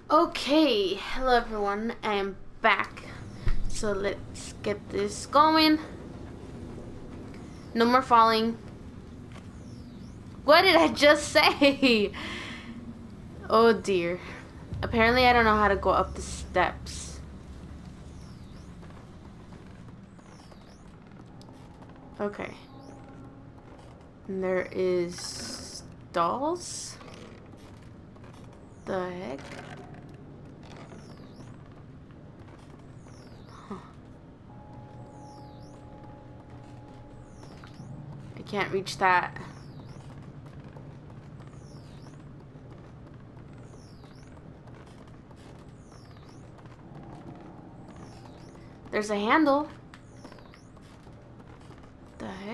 Okay, hello everyone, I am back. So let's get this going. No more falling. What did I just say? Oh dear. Apparently I don't know how to go up the steps. Okay. And there is dolls? The heck? I can't reach that. There's a handle. The heck?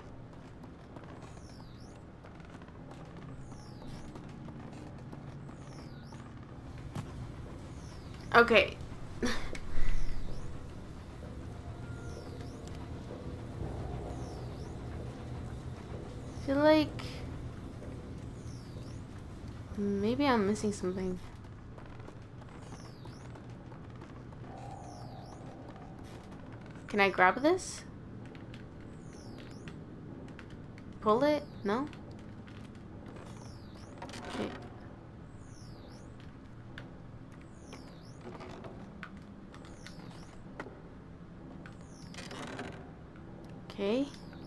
Okay. I feel like maybe I'm missing something. Can I grab this? Pull it? No? Okay. Okay.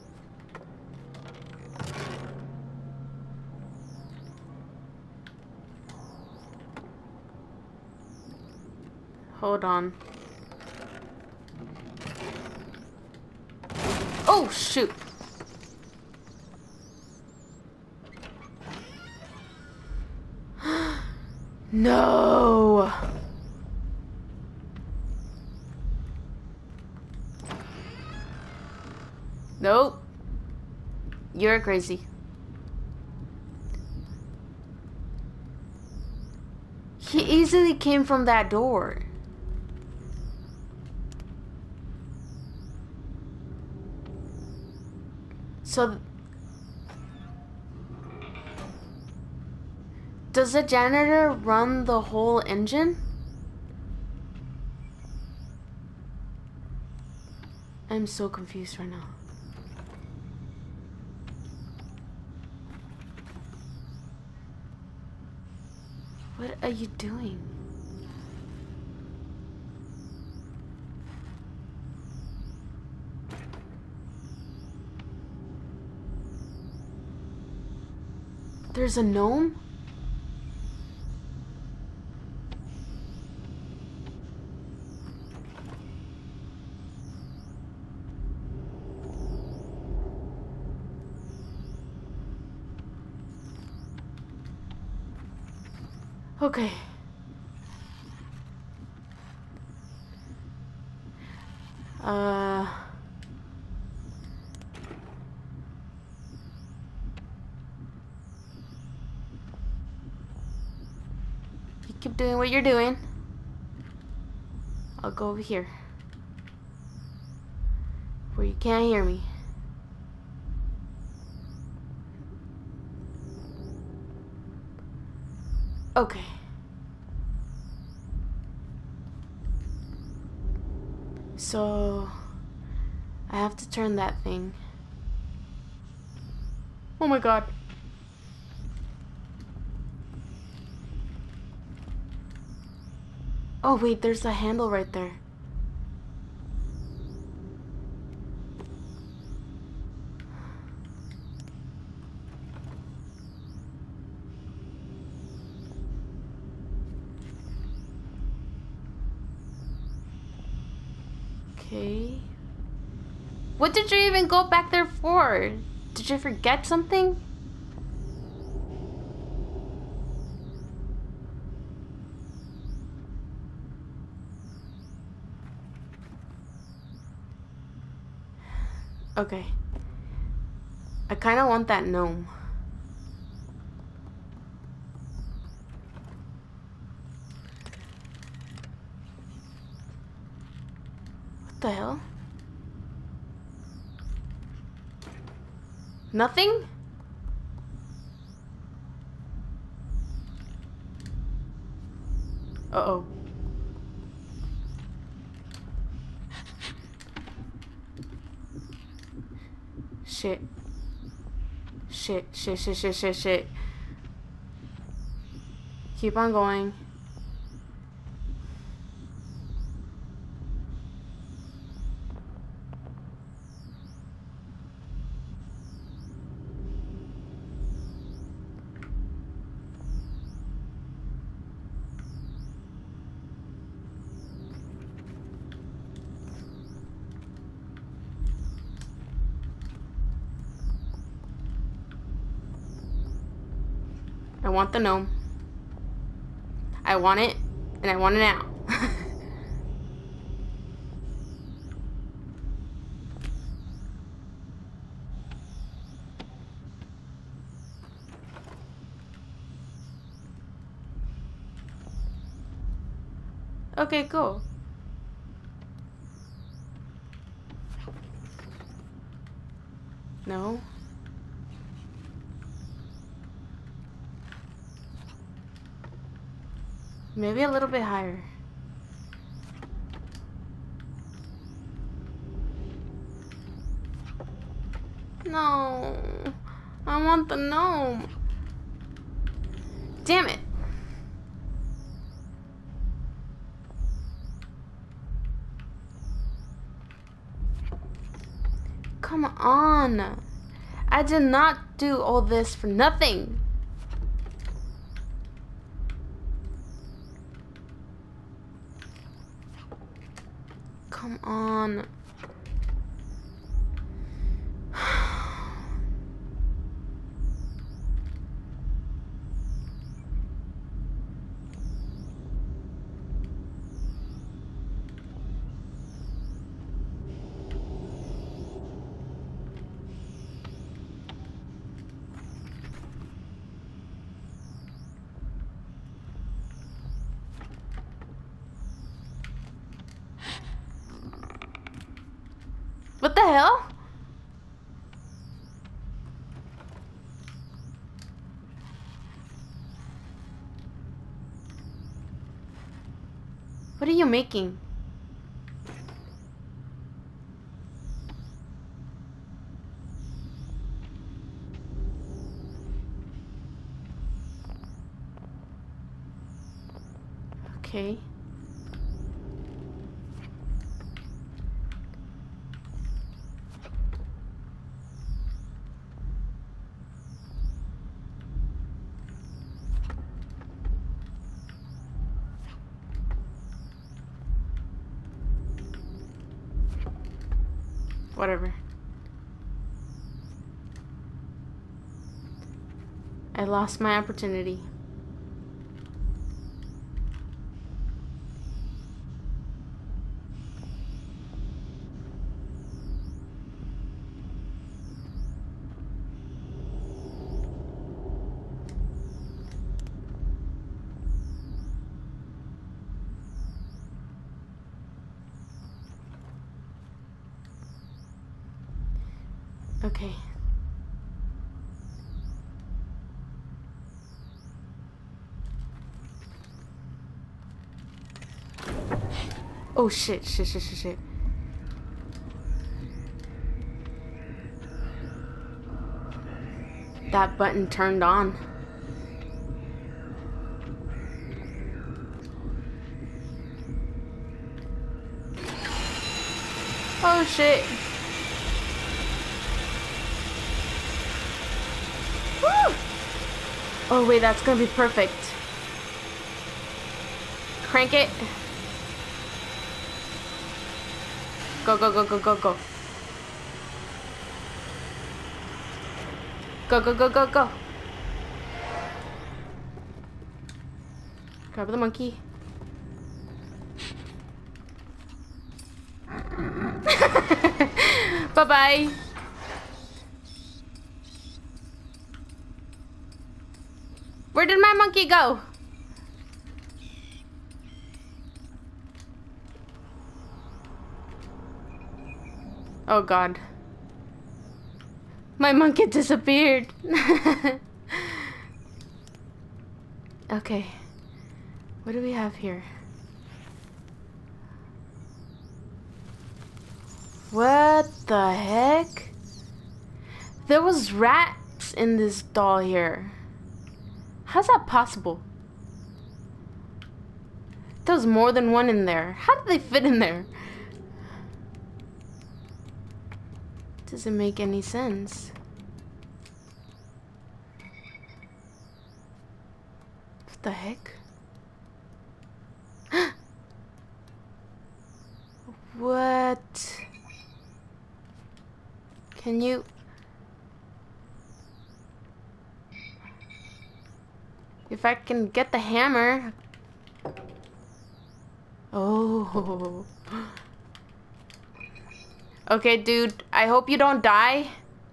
Hold on. Oh, shoot. No. Nope. You're crazy. He easily came from that door. So, does the janitor run the whole engine? I'm so confused right now. What are you doing? There's a gnome? Okay. Uh... You keep doing what you're doing. I'll go over here. Where you can't hear me. Okay. So... I have to turn that thing. Oh my god. Oh wait, there's a handle right there. Okay. What did you even go back there for? Did you forget something? Okay. I kind of want that gnome. What the hell? Nothing? Uh-oh. Shit. Shit, shit, shit, shit, shit, shit. Keep on going. I want the gnome. I want it, and I want it now. Okay, cool. No. Maybe a little bit higher. No. I want the gnome. Damn it. Come on. I did not do all this for nothing. Come on. What the hell? What are you making? Okay. Whatever. I lost my opportunity. Okay. Oh shit, shit, shit, shit, shit. That button turned on. Oh shit. Woo! Oh wait, that's gonna be perfect. Crank it. Go, go, go, go, go, go. Go, go, go, go, go. Grab the monkey. Bye-bye. Where did my monkey go? Oh god. My monkey disappeared. Okay. What do we have here? What the heck? There was rats in this doll here. How's that possible? There was more than one in there. How did they fit in there? Doesn't make any sense. What the heck? What? Can you... If I can get the hammer... Oh. Okay, dude. I hope you don't die.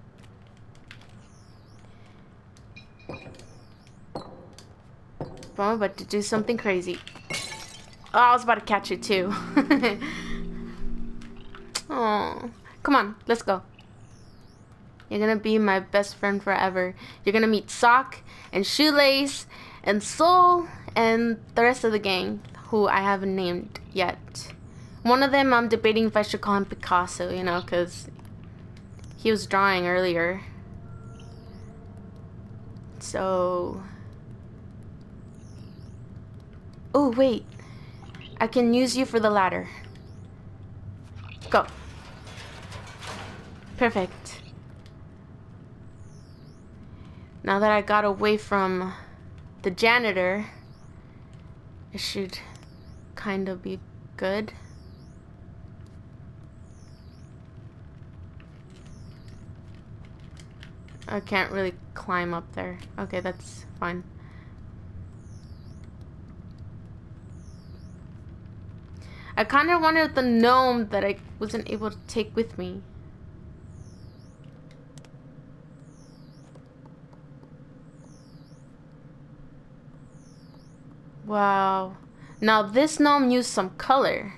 I'm about to do something crazy. Oh, I was about to catch it too. Oh, come on, let's go. You're gonna be my best friend forever. You're gonna meet Sock and Shoelace and Soul and the rest of the gang, who I haven't named yet. One of them I'm debating if I should call him Picasso, you know, because he was drawing earlier. So... Oh, wait. I can use you for the ladder. Go. Perfect. Now that I got away from the janitor, it should kind of be good. I can't really climb up there. Okay, that's fine. I kind of wanted the gnome that I wasn't able to take with me. Wow. Now this gnome used some color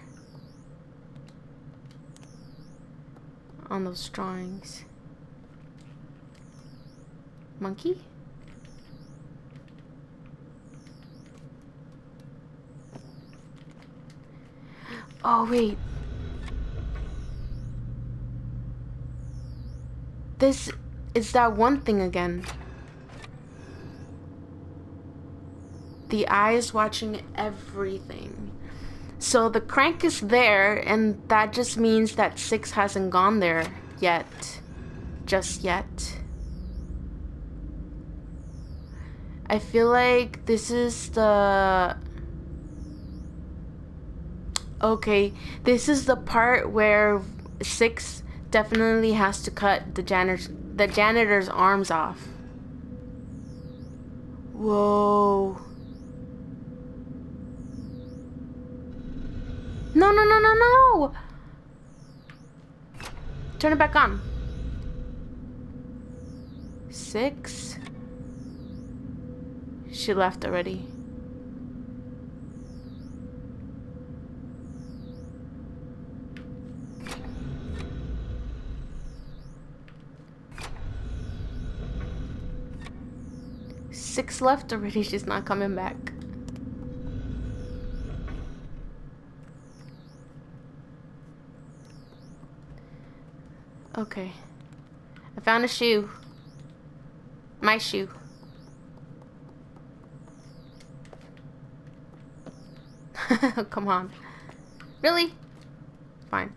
on those drawings. Monkey? Oh, wait. This is that one thing again. The eye is watching everything. So the crank is there, and that just means that 6 hasn't gone there yet. Just yet. I feel like this is the... Okay, this is the part where 6 definitely has to cut the janitor's arms off. Whoa. No, no, no, no, no! Turn it back on. 6? She left already. Six left already, she's not coming back. Okay. I found a shoe. My shoe. Come on. Really? Fine.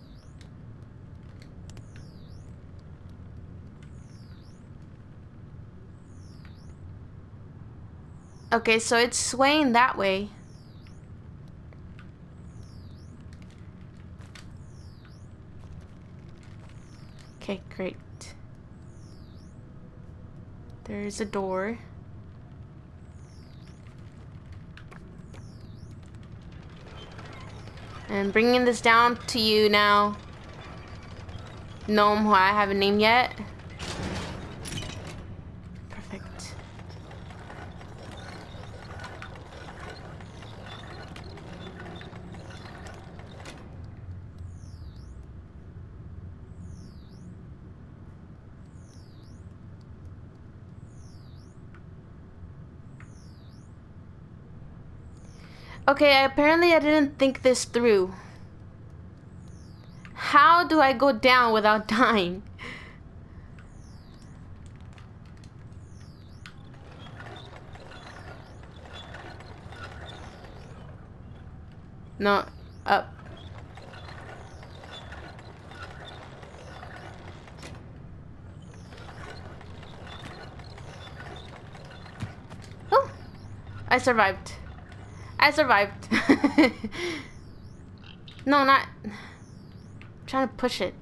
Okay, so it's swaying that way. Okay, great. There's a door. And bringing this down to you now. Gnome, who I haven't named yet. Perfect. Okay, apparently I didn't think this through. How do I go down without dying? No, up. Oh, I survived. I survived. No, not. I'm trying to push it.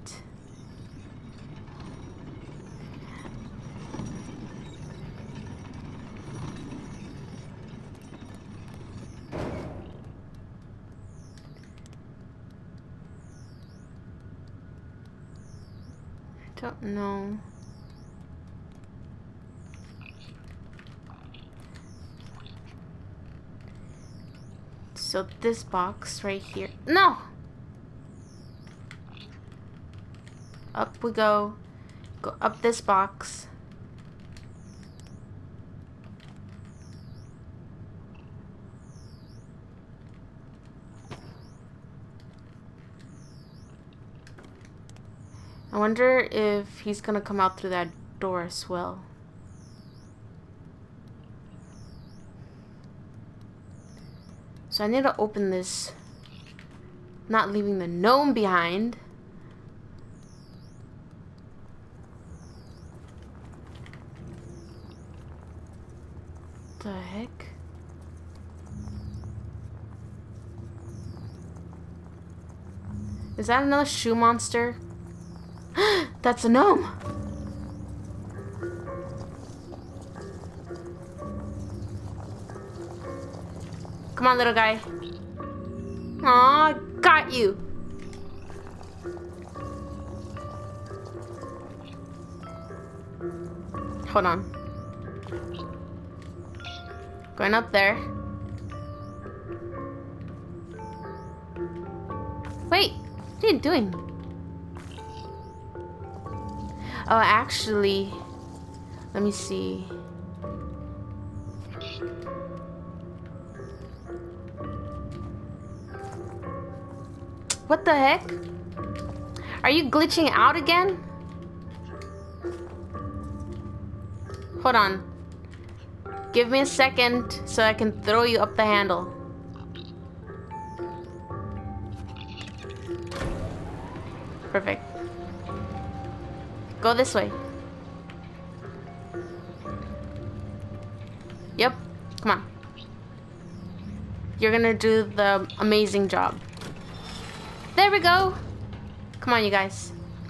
I don't know. So this box right here. No! Up we go. Go up this box. I wonder if he's gonna come out through that door as well. So I need to open this, not leaving the gnome behind. The heck? Is that another shoe monster? That's a gnome! Come on, little guy. Aw, got you! Hold on. Going up there. Wait, what are you doing? Oh, actually, let me see. What the heck? Are you glitching out again? Hold on. Give me a second so I can throw you up the handle. Perfect. Go this way. Yep. Come on. You're gonna do the amazing job. There we go. Come on, you guys.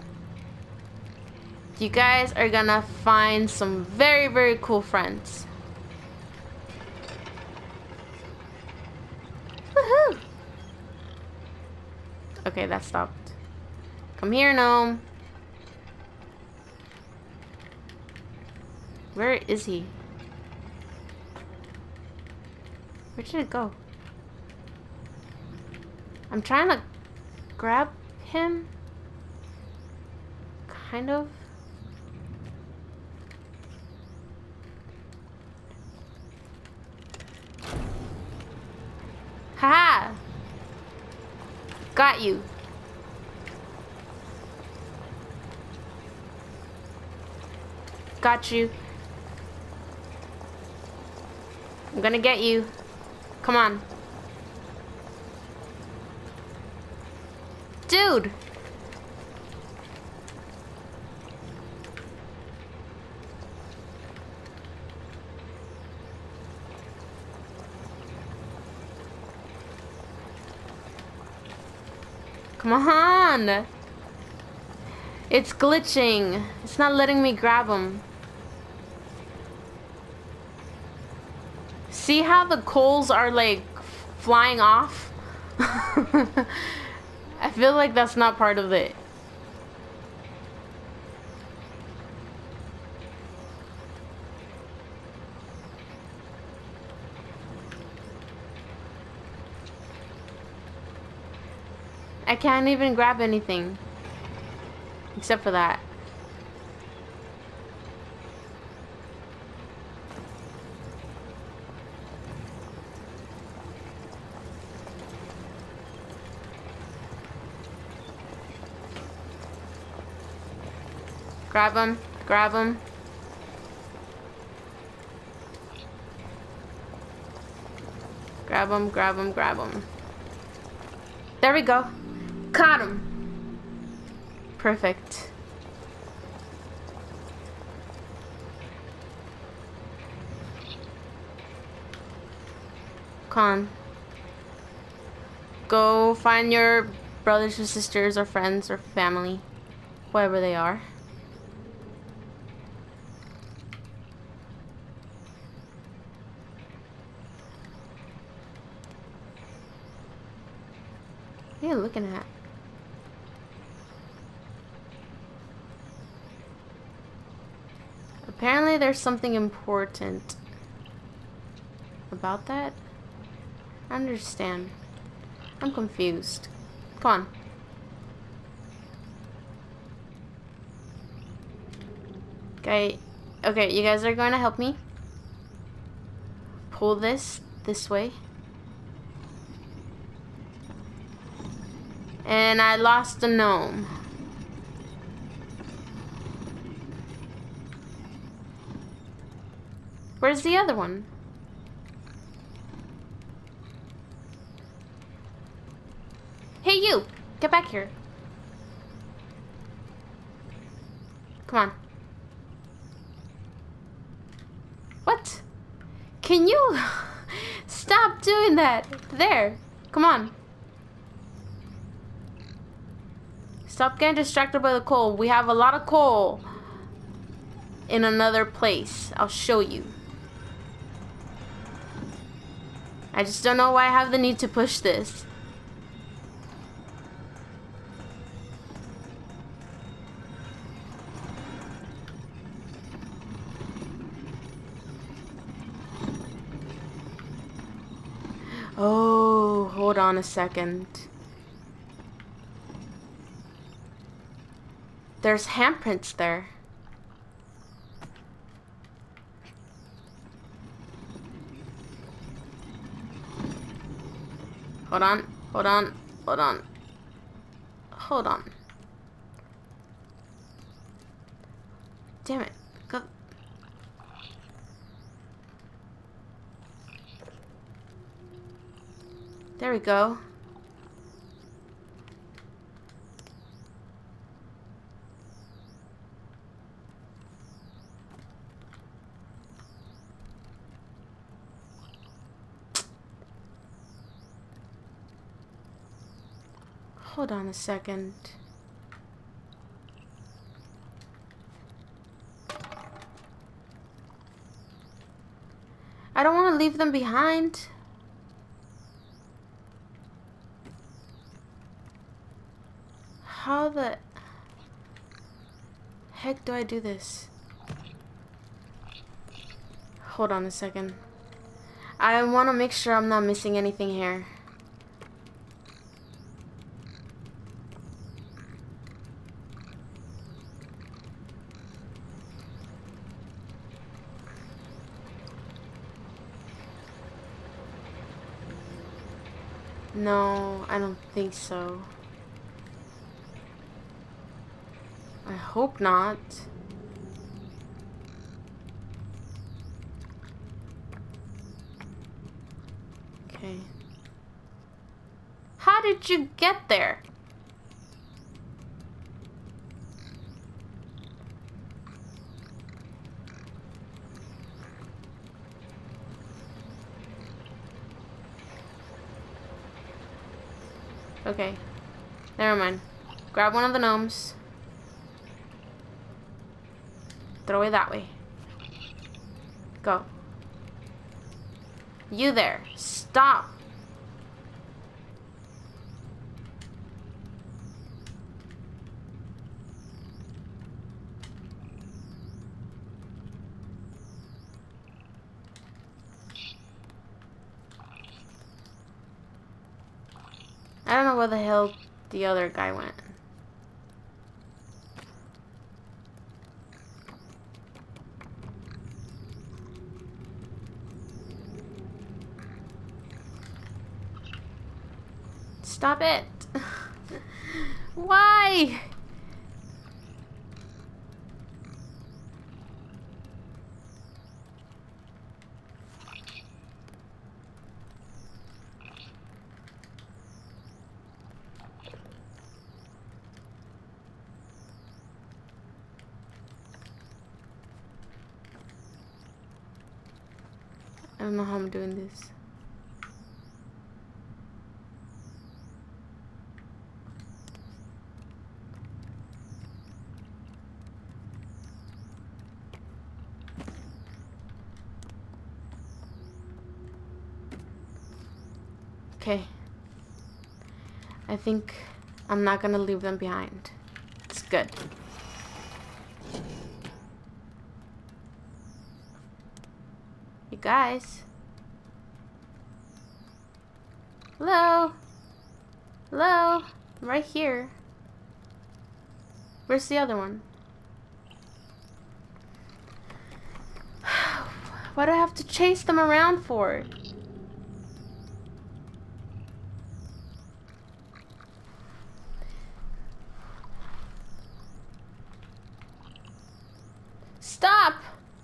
You guys are gonna find some very, very cool friends. Woohoo! Okay, that stopped. Come here, gnome. Where is he? Where did it go? I'm trying to grab him. Kind of. Haha! Got you. Got you. I'm gonna get you. Come on. Dude! Come on! It's glitching. It's not letting me grab him. See how the coals are like flying off? I feel like that's not part of it. I can't even grab anything. Except for that. Grab him. Grab him. Grab him, grab him, grab him. There we go. Caught him. Perfect. Come on. Go find your brothers or sisters or friends or family. Whoever they are. What are you looking at? Apparently there's something important about that. I understand. I'm confused. Come on. Okay. Okay, you guys are going to help me pull this way. And I lost the gnome. Where's the other one? Hey, you! Get back here. Come on. What? Can you stop doing that? There. Come on. Stop getting distracted by the coal. We have a lot of coal in another place. I'll show you. I just don't know why I have the need to push this. Oh, hold on a second. There's handprints there. Hold on, hold on, hold on. Hold on. Damn it. Go. There we go. Hold on a second. I don't want to leave them behind. How the heck do I do this? Hold on a second. I want to make sure I'm not missing anything here. No, I don't think so. I hope not. Okay. How did you get there? Okay. Never mind. Grab one of the gnomes. Throw it that way. Go. You there. Stop. I don't know where the hell the other guy went. Stop it. Why? don't know how I'm doing this. Okay. I think I'm not gonna leave them behind. It's good. You guys. Hello? Hello? I'm right here. Where's the other one? Why do I have to chase them around for? Stop!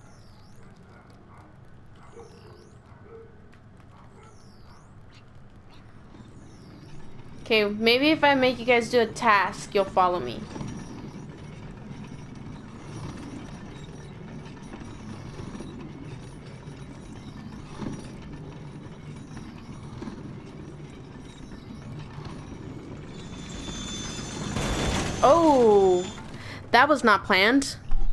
Okay, maybe if I make you guys do a task, you'll follow me. Oh, that was not planned.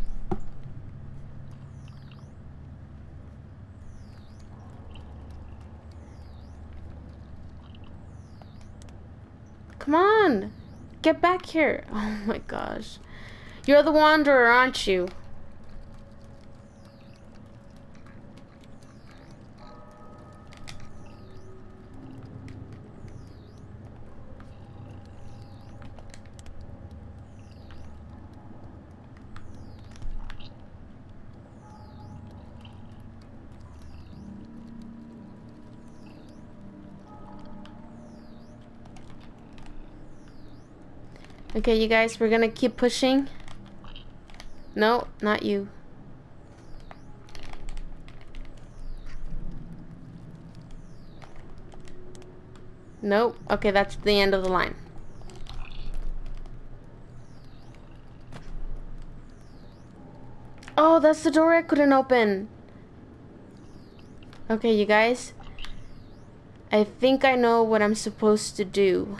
Come on, get back here. Oh my gosh. You're the wanderer, aren't you? Okay, you guys, we're gonna keep pushing. No, not you. Nope. Okay, that's the end of the line. Oh, that's the door I couldn't open. Okay, you guys. I think I know what I'm supposed to do.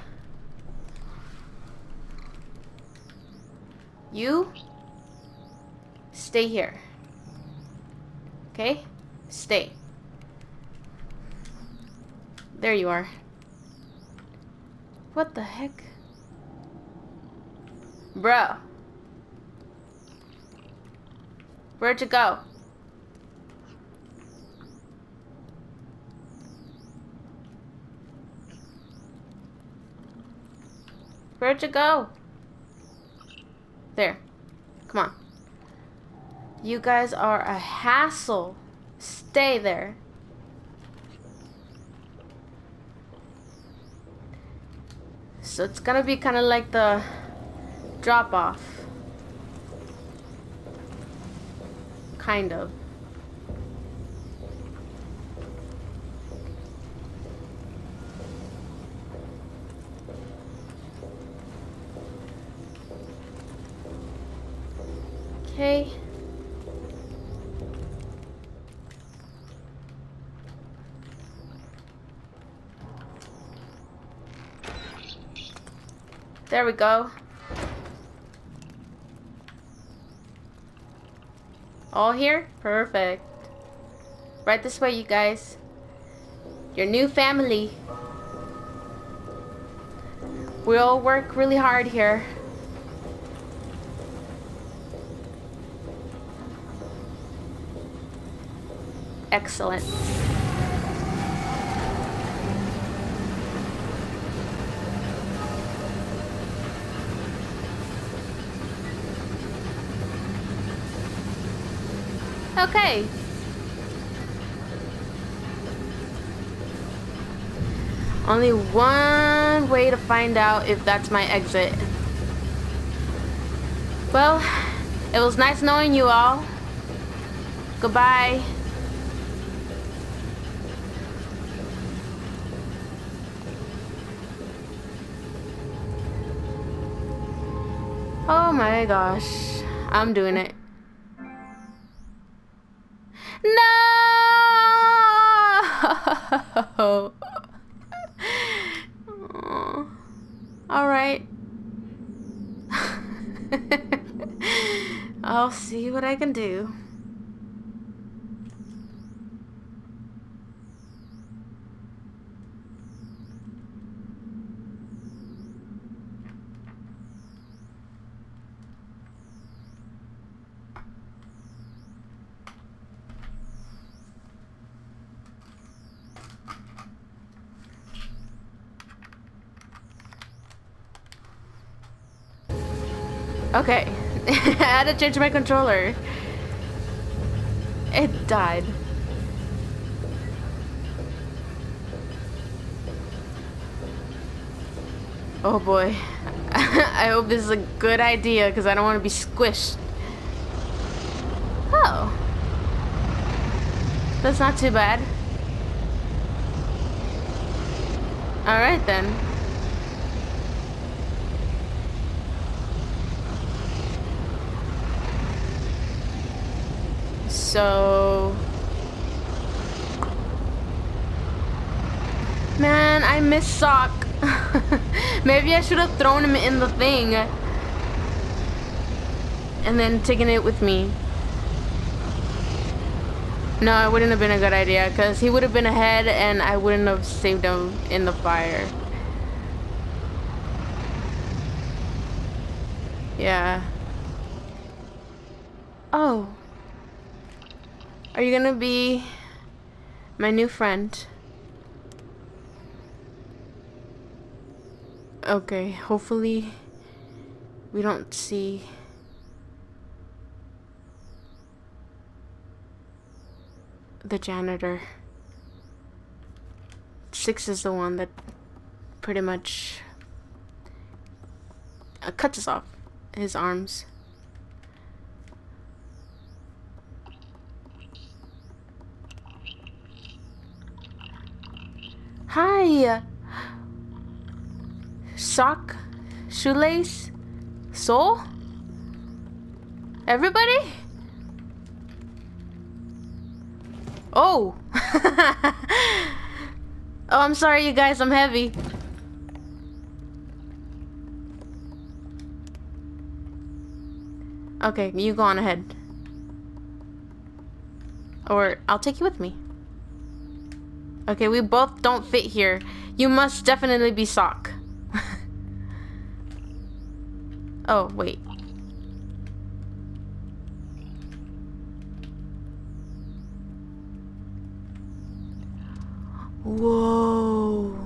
You stay here. Okay? Stay. There you are. What the heck? Bro. Where'd you go? Where'd you go? There. Come on. You guys are a hassle. Stay there. So it's gonna be kind of like the drop off. Kind of. Okay. There we go. All here? Perfect. Right this way, you guys. Your new family. We all work really hard here. Excellent. Okay. Only one way to find out if that's my exit. Well, it was nice knowing you all. Goodbye. Oh my gosh. I'm doing it. No! Alright. I'll see what I can do. Okay. I had to change my controller. It died. Oh boy. I hope this is a good idea because I don't want to be squished. Oh. That's not too bad. Alright then. So... Man, I miss Sock. Maybe I should have thrown him in the thing. And then taken it with me. No, it wouldn't have been a good idea because he would have been ahead and I wouldn't have saved him in the fire. Yeah. Oh. Are you gonna be my new friend? Okay, hopefully we don't see the janitor. 6 is the one that pretty much cuts us off his arms. Hi! Sock? Shoelace? Soul? Everybody? Oh! Oh, I'm sorry you guys, I'm heavy. Okay, you go on ahead. Or I'll take you with me. Okay, we both don't fit here. You must definitely be Sock. Oh, wait. Whoa.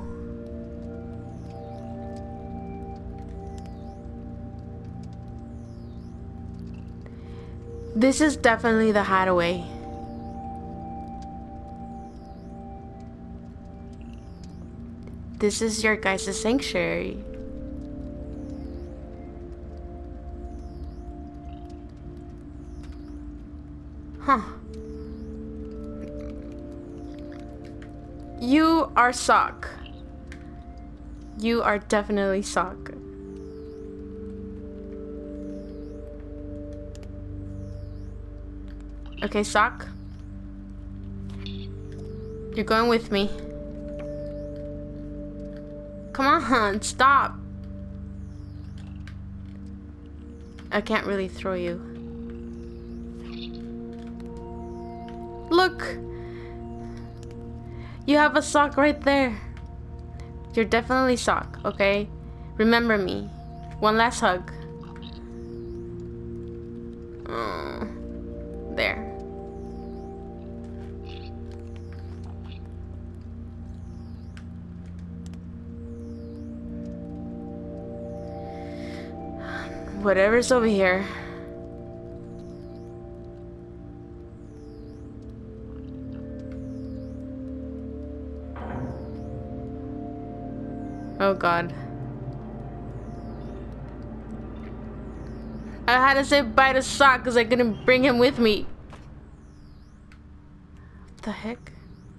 This is definitely the hideaway. This is your guys' sanctuary. Huh. You are Sock. You are definitely Sock. Okay, Sock. You're going with me. Come on, stop. I can't really throw you. Look! You have a Sock right there. You're definitely Sock, okay? Remember me. One last hug. Oh, there. Whatever's over here. Oh God. I had to say bye to Sock because I couldn't bring him with me. What the heck?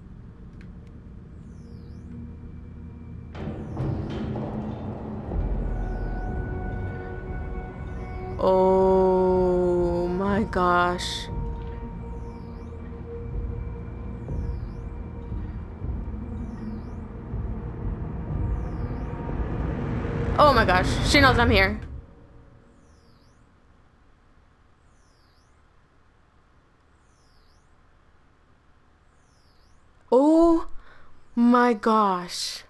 Oh my gosh. Oh my gosh, she knows I'm here. Oh my gosh.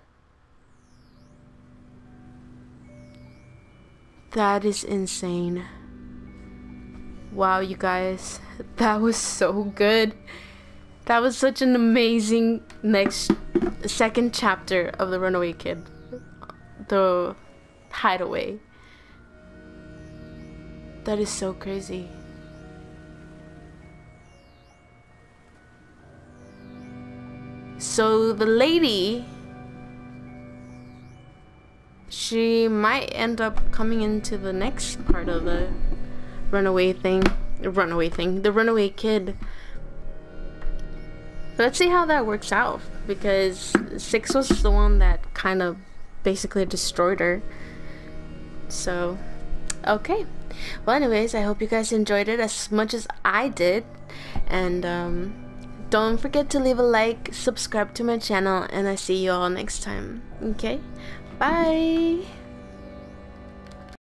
That is insane. Wow, you guys. That was so good. That was such an amazing second chapter of The Runaway Kid. The Hideaway. That is so crazy. So the lady, she might end up coming into the next part of the runaway The Runaway Kid. But let's see how that works out, because 6 was the one that kind of basically destroyed her. So, okay. Well, anyways, I hope you guys enjoyed it as much as I did. And don't forget to leave a like, subscribe to my channel, and I see you all next time. Okay? Bye!